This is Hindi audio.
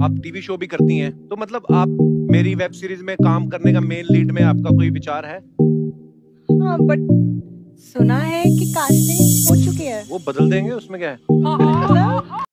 आप टीवी शो भी करती हैं, तो मतलब आप मेरी वेब सीरीज में काम करने का मेन लीड में आपका कोई विचार है? हाँ, बट सुना है कि कास्टिंग हो चुकी है। वो बदल देंगे, उसमें क्या है? मतलब